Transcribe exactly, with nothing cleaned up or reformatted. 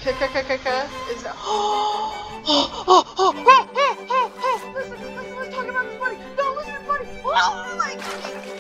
is that? Oh, oh, oh, oh, oh, oh, oh. Listen, listen, let's talk about this, buddy. No, listen, buddy. Oh my God.